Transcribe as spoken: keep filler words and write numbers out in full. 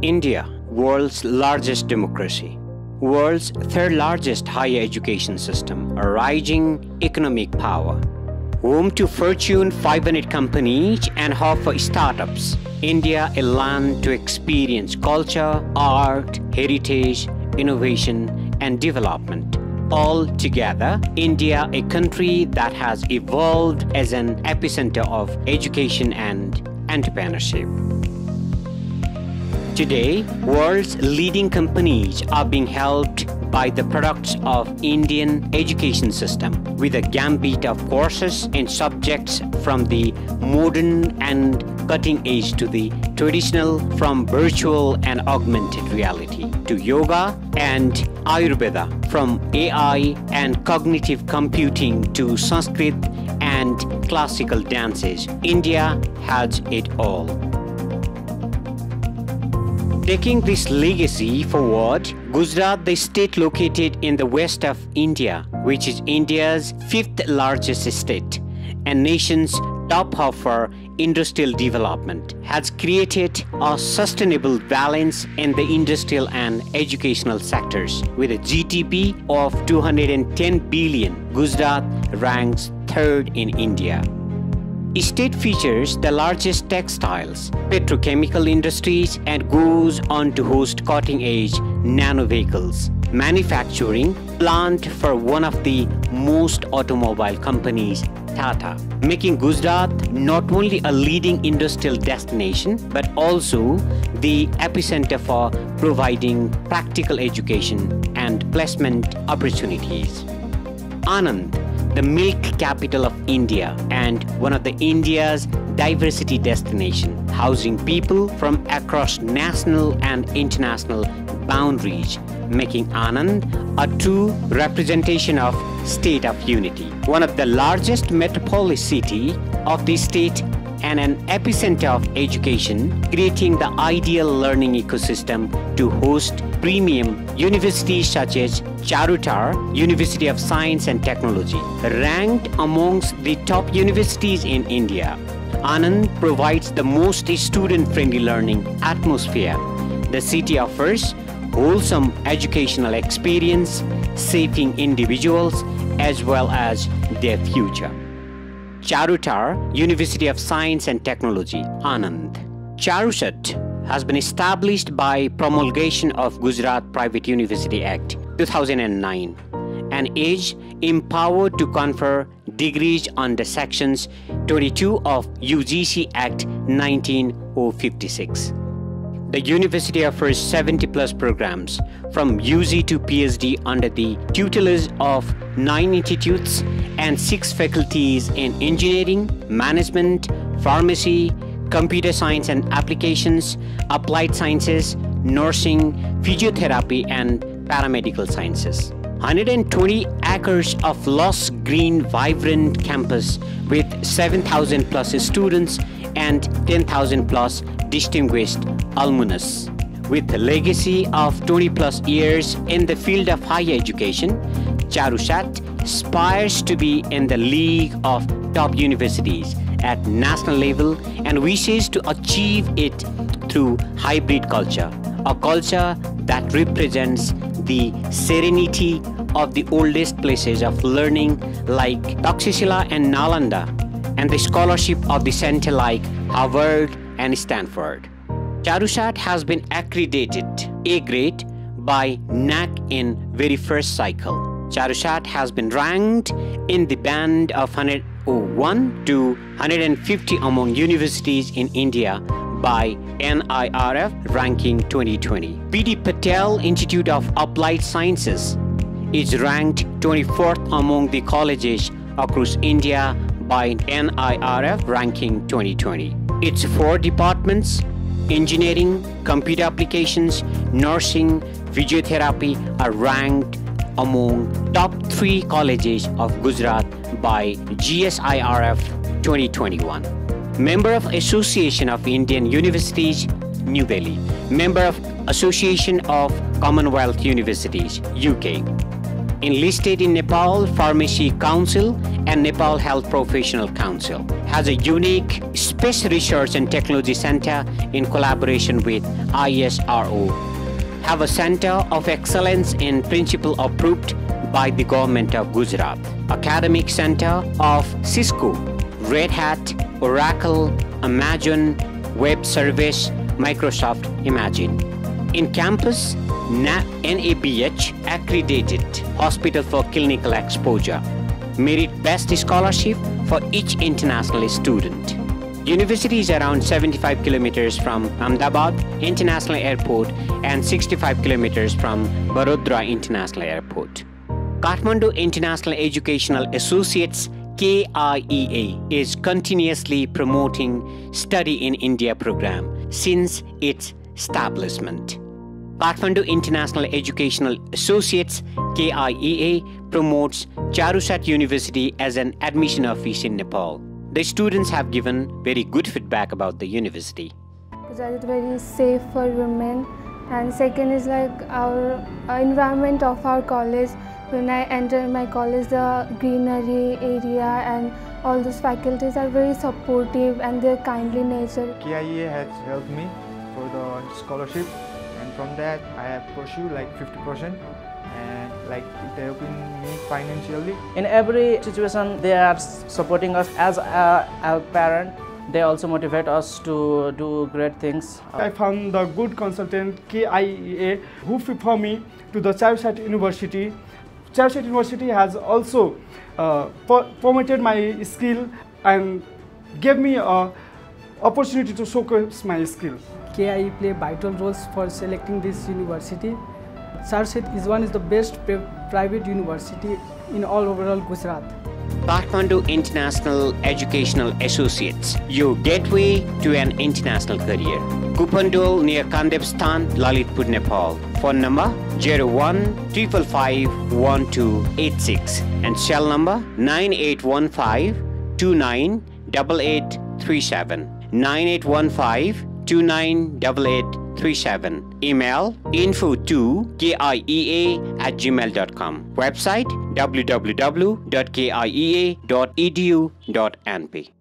India, world's largest democracy, world's third largest higher education system, a rising economic power, home to Fortune five hundred companies and hub for startups. India, a land to experience culture, art, heritage, innovation, and development. All together, India, a country that has evolved as an epicenter of education and entrepreneurship. Today, world's leading companies are being helped by the products of Indian education system with a gambit of courses and subjects from the modern and cutting edge to the traditional, from virtual and augmented reality to yoga and Ayurveda, from A I and cognitive computing to Sanskrit and classical dances. India has it all. Taking this legacy forward, Gujarat, the state located in the west of India, which is India's fifth largest state and nation's top hub for industrial development, has created a sustainable balance in the industrial and educational sectors. With a G D P of two hundred ten billion, Gujarat ranks third in India. State features the largest textiles, petrochemical industries and goes on to host cutting-edge nano vehicles manufacturing plant for one of the most automobile companies, Tata, making Gujarat not only a leading industrial destination but also the epicenter for providing practical education and placement opportunities. Anand, the milk capital of India and one of the India's diversity destination, housing people from across national and international boundaries, making Anand a true representation of state of unity. One of the largest metropolis city of the state and an epicenter of education, creating the ideal learning ecosystem to host premium universities such as Charutar, University of Science and Technology, ranked amongst the top universities in India. Anand provides the most student-friendly learning atmosphere. The city offers wholesome educational experience, shaping individuals as well as their future. Charutar, University of Science and Technology, Anand. Charusat has been established by promulgation of Gujarat Private University Act two thousand nine and is empowered to confer degrees under sections twenty-two of U G C Act nineteen fifty-six. The university offers seventy plus programs from U G to P H D under the tutelage of nine institutes and six faculties in engineering, management, pharmacy, computer science and applications, applied sciences, nursing, physiotherapy and paramedical sciences. one hundred twenty acres of lush green vibrant campus with seven thousand plus students and ten thousand plus distinguished alumnus. With a legacy of twenty plus years in the field of higher education, Charusat aspires to be in the league of top universities at national level and wishes to achieve it through hybrid culture, a culture that represents the serenity of the oldest places of learning like Takshashila and Nalanda, and the scholarship of the center like Harvard and Stanford. Charusat has been accredited A grade by N A C in very first cycle. Charusat has been ranked in the band of one hundred one to one hundred fifty among universities in India by N I R F ranking twenty twenty. P D Patel Institute of Applied Sciences is ranked twenty-fourth among the colleges across India by N I R F ranking twenty twenty. Its four departments, engineering, computer applications, nursing, physiotherapy, are ranked among top three colleges of Gujarat by G S I R F twenty twenty-one. Member of Association of Indian Universities, New Delhi. Member of Association of Commonwealth Universities, U K. Enlisted in Nepal Pharmacy Council and Nepal Health Professional Council. Has a unique Space Research and Technology Center in collaboration with I S R O. Have a Center of Excellence in Principle approved by the Government of Gujarat. Academic Center of Cisco, Red Hat, Oracle, Amazon Web Service, Microsoft Imagine. In campus, N A B H accredited Hospital for Clinical Exposure. Merit Best Scholarship for each international student. University is around seventy-five kilometers from Ahmedabad International Airport and sixty-five kilometers from Barodara International Airport. Kathmandu International Educational Associates K I E A is continuously promoting Study in India program since its establishment. Kathmandu International Educational Associates K I E A promotes Charusat University as an admission office in Nepal. The students have given very good feedback about the university. Gujarat is very safe for women, and second is like our uh, environment of our college. When I enter my college, the greenery area and all those faculties are very supportive and their kindly nature. K I E A has helped me for the scholarship, and from that I have pursued like fifty percent, and like it helping me financially. In every situation they are supporting us. As a, a parent, they also motivate us to do great things. I found the good consultant K I E A who referred me to the Charusat University. Charusat University has also uh, promoted my skill and gave me an opportunity to showcase my skill. K I E play vital roles for selecting this university. Charusat is one of the best private university in all overall Gujarat. Kathmandu International Educational Associates, your gateway to an international career. Kupandol near Kandevstan, Lalitpur, Nepal. Phone number zero one five five five one two eight six and cell number nine eight one five two nine eight eight three seven. nine eight one five two nine eight eight three seven. Email info to K I E A at gmail dot com. Website w w w dot k i e a dot e d u dot n p.